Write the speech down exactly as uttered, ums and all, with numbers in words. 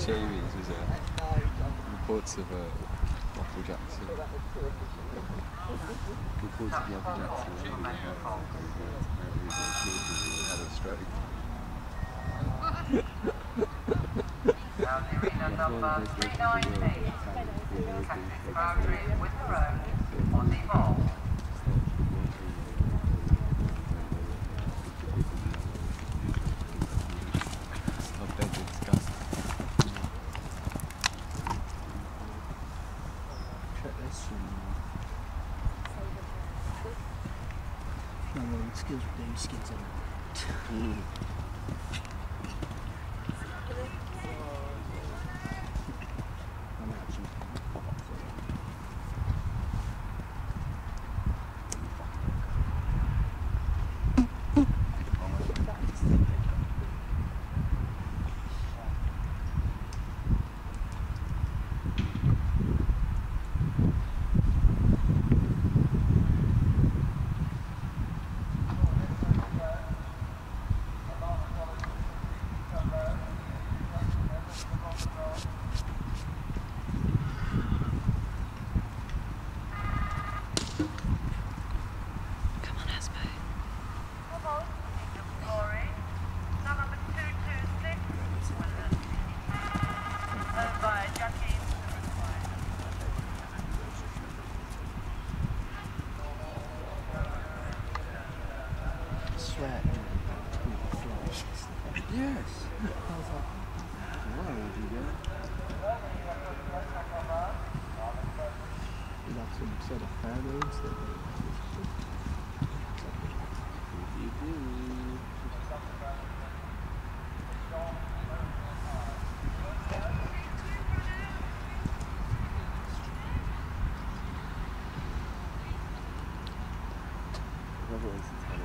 Cheeries was there. Reports of uh, Michael Jackson. Reports of Michael Jackson he had a stroke. Now the arena number three nineteen, Texas boundary with the road, Aussie Bob. No, no, skills with these skins in it. Mm. Sweat. Yes. I was like, Why would you get? you have some sort of pheromones that You do. Everyone's